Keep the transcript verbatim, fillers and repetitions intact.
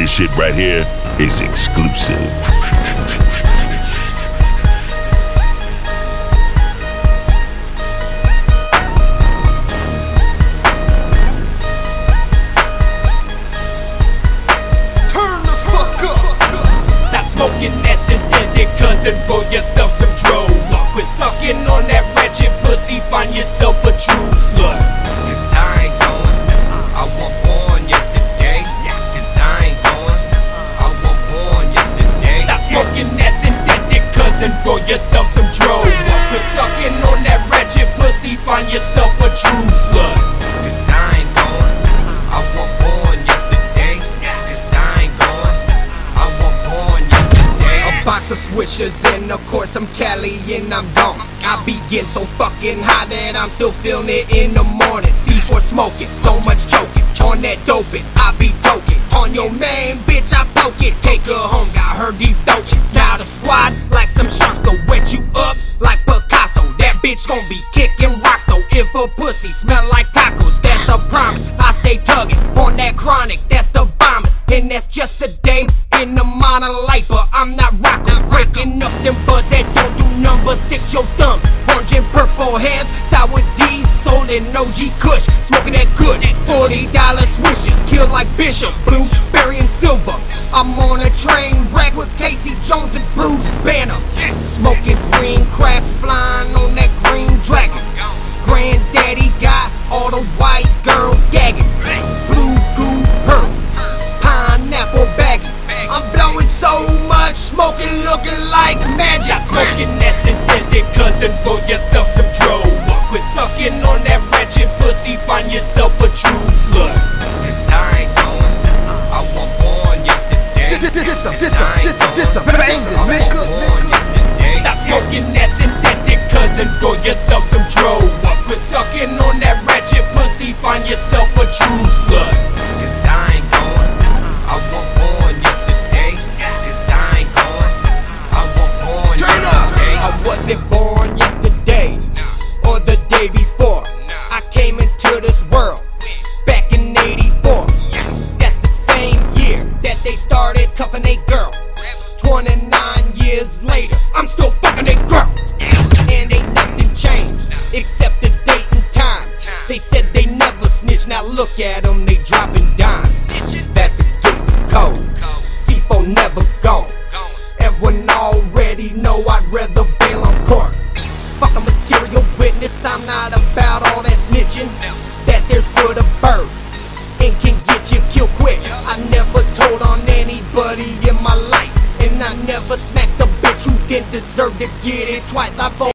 This shit right here is exclusive. Smoking that synthetic cousin, for yourself some dro. Quit sucking on that wretched pussy, find yourself a true slut. Cause I ain't going, I was born yesterday. Cause I ain't going, I was born yesterday. Stop smoking that synthetic cousin, for yourself some dro. Quit sucking on that wretched pussy, find yourself a true slut. Cause I ain't going, I was born yesterday. Cause I ain't going, I was born yesterday. A box of swishers and of course I'm Cali and I'm gone. I be getting so fucking high that I'm still feeling it in the morning. C four smoking, so much choking, on that doping, I be toking. On your name, bitch, I poke it. Take her home, got her deep throatin'. Now the squad, like some sharks, go wet you up like Picasso. That bitch gon' be kicking rocks though. If her pussy smell like tacos, that's a promise. I stay tugging on that chronic, that's the bombers. And that's just a day in the minor life, but I'm not rockin'. Breaking up them buds that don't do numbers. Stick your thumbs, orange and purple hairs, sour D, soul and O G Kush. Smoking that good, forty dollar swishes, kill like Bishop, blueberry and silver. I'm on a train wreck with Casey Jones and Bruce Banner. Smoking green crap, flying on that green dragon. Granddaddy got all the white girls gagging. Blue goo purple, pineapple baggies. I'm blowing so much, smoking looking like magic. Smoking that synthetic cousin, for yourself some dro. Quit sucking on that wretched pussy, find yourself a true slut. Cause I ain't going, I was born yesterday. This, this, this, this, this, this, bangers, nigga. Stop smoking that synthetic cousin, for yourself some dro. Quit sucking on that wretched pussy, find yourself a true slut. Cause I ain't going, I was born yesterday. Cause I ain't going, I was born yesterday. I wasn't born yesterday or the day before. I came into this world back in eighty-four. That's the same year that they started cuffing a girl. Twenty-nine years later, I'm still fucking a girl. And ain't nothing changed except the date and time. They said they never snitch, now look at them, they dropping dimes. That's against the code, C four never gone. Everyone already know I'd rather bail on court. Fuck a material witness, I'm not about all that snitching. That there's for the birds and can get you killed quick. I never told on anybody in my life, and I never smacked a bitch who didn't deserve to get it twice. I've